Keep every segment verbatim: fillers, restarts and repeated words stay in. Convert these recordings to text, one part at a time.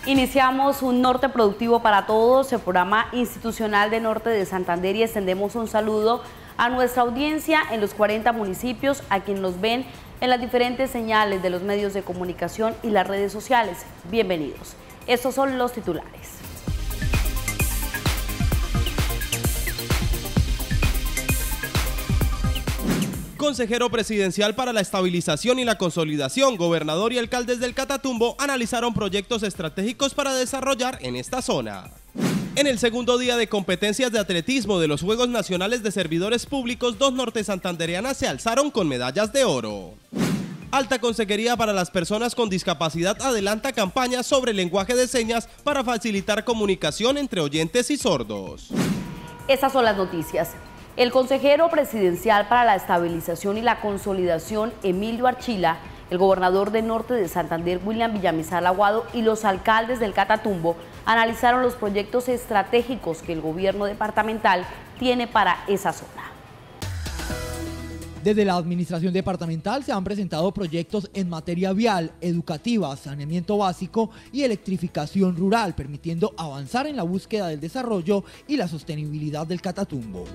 Iniciamos un norte productivo para todos, el programa institucional de Norte de Santander, y extendemos un saludo a nuestra audiencia en los cuarenta municipios, a quienes nos ven en las diferentes señales de los medios de comunicación y las redes sociales. Bienvenidos. Estos son los titulares. Consejero presidencial para la estabilización y la consolidación, gobernador y alcaldes del Catatumbo analizaron proyectos estratégicos para desarrollar en esta zona. En el segundo día de competencias de atletismo de los Juegos Nacionales de Servidores Públicos, dos norte santandereanas se alzaron con medallas de oro. Alta Consejería para las Personas con Discapacidad adelanta campañas sobre lenguaje de señas para facilitar comunicación entre oyentes y sordos. Estas son las noticias. El consejero presidencial para la estabilización y la consolidación, Emilio Archila, el gobernador de Norte de Santander, William Villamizar Aguado, y los alcaldes del Catatumbo analizaron los proyectos estratégicos que el gobierno departamental tiene para esa zona. Desde la administración departamental se han presentado proyectos en materia vial, educativa, saneamiento básico y electrificación rural, permitiendo avanzar en la búsqueda del desarrollo y la sostenibilidad del Catatumbo.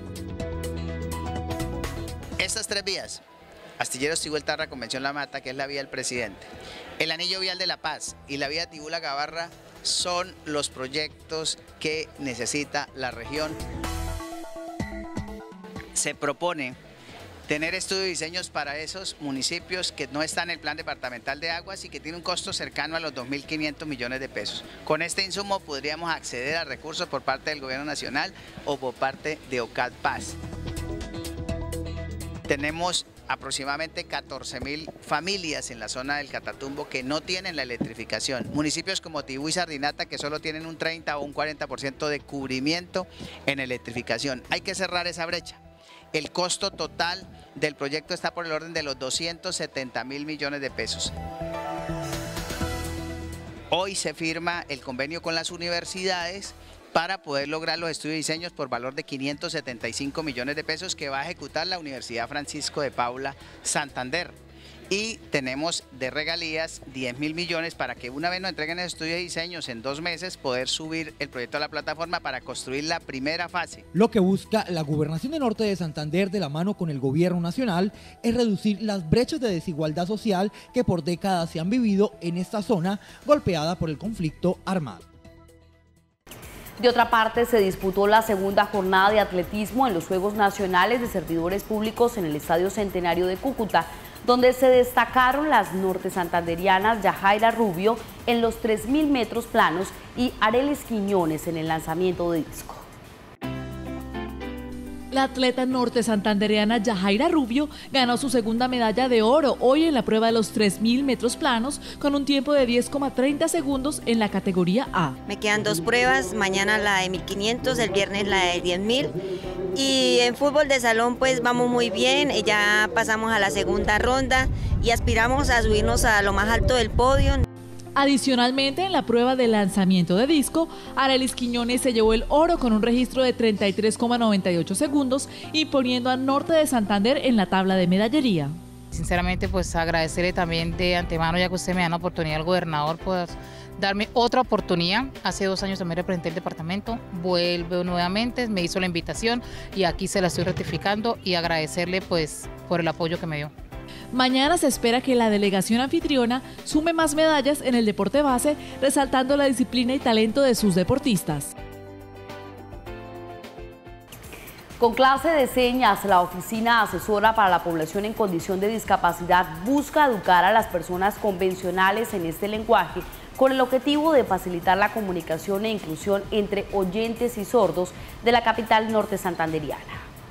Estas tres vías, Astilleros Tigueltarra, Convención La Mata, que es la vía del presidente, el anillo vial de La Paz y la vía Tibula Gabarra, son los proyectos que necesita la región. Se propone tener estudios y diseños para esos municipios que no están en el plan departamental de aguas y que tiene un costo cercano a los dos mil quinientos millones de pesos. Con este insumo podríamos acceder a recursos por parte del gobierno nacional o por parte de OCAD Paz. Tenemos aproximadamente catorce mil familias en la zona del Catatumbo que no tienen la electrificación. Municipios como Tibú y Sardinata que solo tienen un treinta o un cuarenta por ciento de cubrimiento en electrificación. Hay que cerrar esa brecha. El costo total del proyecto está por el orden de los doscientos setenta mil millones de pesos. Hoy se firma el convenio con las universidades para poder lograr los estudios y diseños por valor de quinientos setenta y cinco millones de pesos que va a ejecutar la Universidad Francisco de Paula Santander. Y tenemos de regalías diez mil millones para que una vez nos entreguen esos estudios y diseños en dos meses poder subir el proyecto a la plataforma para construir la primera fase. Lo que busca la Gobernación de Norte de Santander de la mano con el gobierno nacional es reducir las brechas de desigualdad social que por décadas se han vivido en esta zona golpeada por el conflicto armado. De otra parte, se disputó la segunda jornada de atletismo en los Juegos Nacionales de Servidores Públicos en el Estadio Centenario de Cúcuta, donde se destacaron las norte santanderianas Yajaira Rubio en los tres mil metros planos y Arelis Quiñones en el lanzamiento de disco. La atleta norte santandereana Yajaira Rubio ganó su segunda medalla de oro hoy en la prueba de los tres mil metros planos con un tiempo de diez coma treinta segundos en la categoría A. Me quedan dos pruebas, mañana la de mil quinientos, el viernes la de diez mil. Y en fútbol de salón pues vamos muy bien, ya pasamos a la segunda ronda y aspiramos a subirnos a lo más alto del podio. Adicionalmente, en la prueba de lanzamiento de disco, Arelis Quiñones se llevó el oro con un registro de treinta y tres coma noventa y ocho segundos, imponiendo a Norte de Santander en la tabla de medallería. Sinceramente, pues agradecerle también de antemano, ya que usted me da la oportunidad al gobernador, pues darme otra oportunidad. Hace dos años también representé el departamento, vuelvo nuevamente, me hizo la invitación y aquí se la estoy ratificando y agradecerle pues por el apoyo que me dio. Mañana se espera que la delegación anfitriona sume más medallas en el deporte base, resaltando la disciplina y talento de sus deportistas. Con clase de señas, la Oficina Asesora para la Población en Condición de Discapacidad busca educar a las personas convencionales en este lenguaje con el objetivo de facilitar la comunicación e inclusión entre oyentes y sordos de la capital norte santanderiana.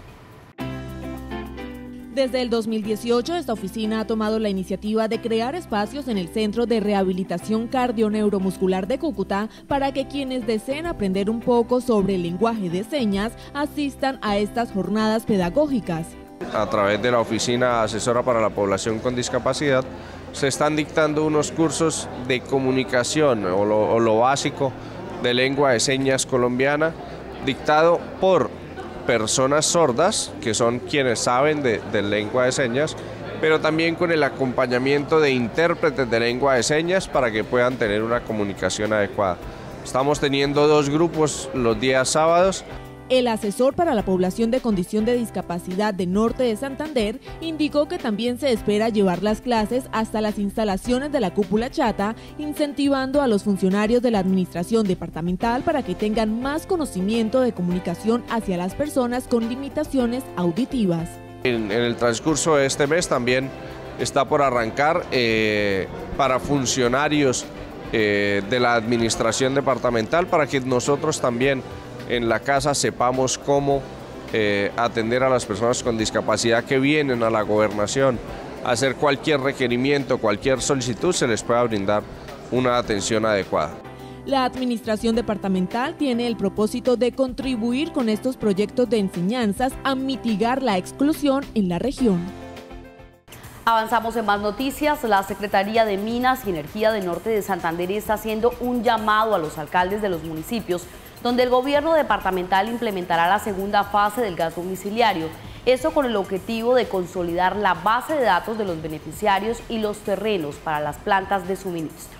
Desde el dos mil dieciocho, esta oficina ha tomado la iniciativa de crear espacios en el Centro de Rehabilitación Cardio-Neuromuscular de Cúcuta para que quienes deseen aprender un poco sobre el lenguaje de señas asistan a estas jornadas pedagógicas. A través de la Oficina Asesora para la Población con Discapacidad se están dictando unos cursos de comunicación o lo, o lo básico de lengua de señas colombiana, dictado por personas sordas, que son quienes saben de, de lengua de señas, pero también con el acompañamiento de intérpretes de lengua de señas para que puedan tener una comunicación adecuada. Estamos teniendo dos grupos los días sábados. El asesor para la población de condición de discapacidad de Norte de Santander indicó que también se espera llevar las clases hasta las instalaciones de la cúpula chata, incentivando a los funcionarios de la administración departamental para que tengan más conocimiento de comunicación hacia las personas con limitaciones auditivas. En, en el transcurso de este mes también está por arrancar eh, para funcionarios eh, de la administración departamental, para que nosotros también en la casa sepamos cómo eh, atender a las personas con discapacidad que vienen a la gobernación, hacer cualquier requerimiento, cualquier solicitud, se les pueda brindar una atención adecuada. La administración departamental tiene el propósito de contribuir con estos proyectos de enseñanzas a mitigar la exclusión en la región. Avanzamos en más noticias. La Secretaría de Minas y Energía de Norte de Santander está haciendo un llamado a los alcaldes de los municipios donde el gobierno departamental implementará la segunda fase del gas domiciliario. Esto con el objetivo de consolidar la base de datos de los beneficiarios y los terrenos para las plantas de suministro.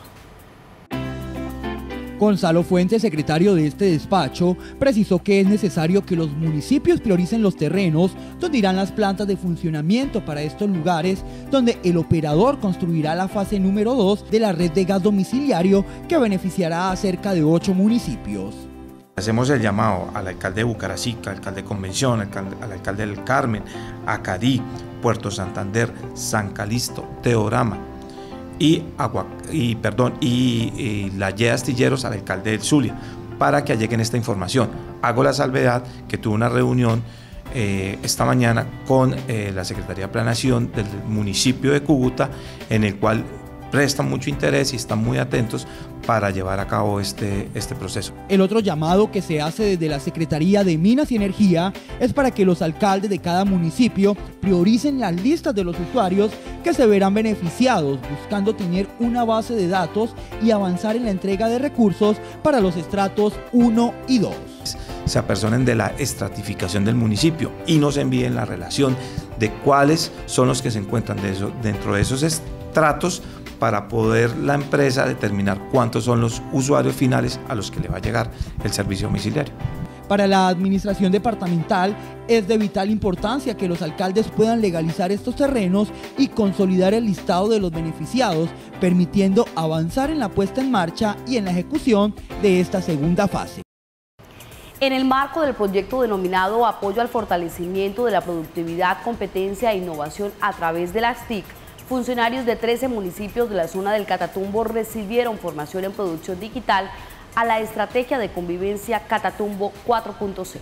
Gonzalo Fuentes, secretario de este despacho, precisó que es necesario que los municipios prioricen los terrenos donde irán las plantas de funcionamiento para estos lugares, donde el operador construirá la fase número dos de la red de gas domiciliario que beneficiará a cerca de ocho municipios. Hacemos el llamado al alcalde de Bucaracica, al alcalde de Convención, al alcalde, al alcalde del Carmen, Acadí, Puerto Santander, San Calixto, Teorama y, Agua, y, perdón, y, y la Y E Astilleros, al alcalde del Zulia, para que alleguen esta información. Hago la salvedad que tuve una reunión eh, esta mañana con eh, la Secretaría de Planeación del municipio de Cúcuta, en el cual prestan mucho interés y están muy atentos para llevar a cabo este, este proceso. El otro llamado que se hace desde la Secretaría de Minas y Energía es para que los alcaldes de cada municipio prioricen las listas de los usuarios que se verán beneficiados, buscando tener una base de datos y avanzar en la entrega de recursos para los estratos uno y dos. Se apersonen de la estratificación del municipio y nos envíen la relación de cuáles son los que se encuentran de eso, dentro de esos estratos, para poder la empresa determinar cuántos son los usuarios finales a los que le va a llegar el servicio domiciliario. Para la administración departamental es de vital importancia que los alcaldes puedan legalizar estos terrenos y consolidar el listado de los beneficiados, permitiendo avanzar en la puesta en marcha y en la ejecución de esta segunda fase. En el marco del proyecto denominado Apoyo al Fortalecimiento de la Productividad, Competencia e Innovación a través de las T I C, funcionarios de trece municipios de la zona del Catatumbo recibieron formación en producción digital a la estrategia de convivencia Catatumbo cuatro punto cero.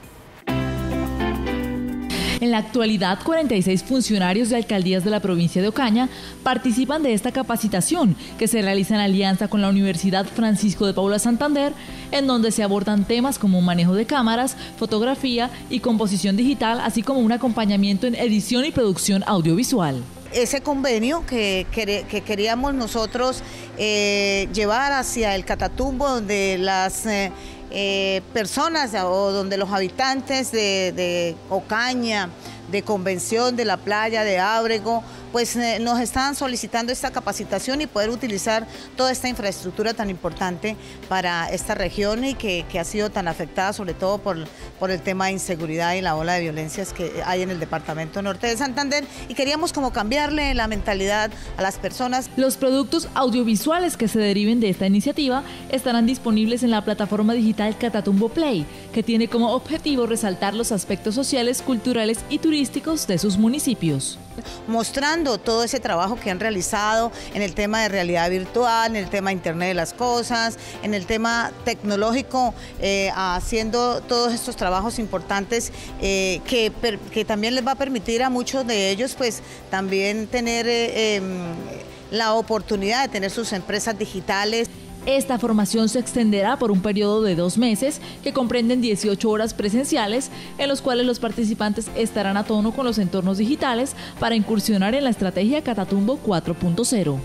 En la actualidad, cuarenta y seis funcionarios de alcaldías de la provincia de Ocaña participan de esta capacitación que se realiza en alianza con la Universidad Francisco de Paula Santander, en donde se abordan temas como manejo de cámaras, fotografía y composición digital, así como un acompañamiento en edición y producción audiovisual. Ese convenio que, que, que queríamos nosotros eh, llevar hacia el Catatumbo, donde las eh, eh, personas o donde los habitantes de, de Ocaña, de Convención, de la playa, de Ábrego, pues eh, nos están solicitando esta capacitación y poder utilizar toda esta infraestructura tan importante para esta región y que, que ha sido tan afectada sobre todo por, por el tema de inseguridad y la ola de violencias que hay en el departamento norte de Santander, y queríamos como cambiarle la mentalidad a las personas. Los productos audiovisuales que se deriven de esta iniciativa estarán disponibles en la plataforma digital Catatumbo Play, que tiene como objetivo resaltar los aspectos sociales, culturales y turísticos de sus municipios. Mostrando todo ese trabajo que han realizado en el tema de realidad virtual, en el tema de Internet de las Cosas, en el tema tecnológico, eh, haciendo todos estos trabajos importantes eh, que, per, que también les va a permitir a muchos de ellos pues también tener eh, eh, la oportunidad de tener sus empresas digitales. Esta formación se extenderá por un periodo de dos meses que comprenden dieciocho horas presenciales, en los cuales los participantes estarán a tono con los entornos digitales para incursionar en la estrategia Catatumbo cuatro punto cero.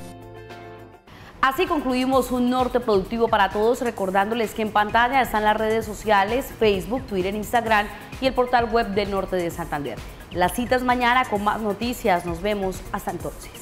Así concluimos un norte productivo para todos, recordándoles que en pantalla están las redes sociales, Facebook, Twitter, Instagram y el portal web del Norte de Santander. La cita es mañana con más noticias. Nos vemos hasta entonces.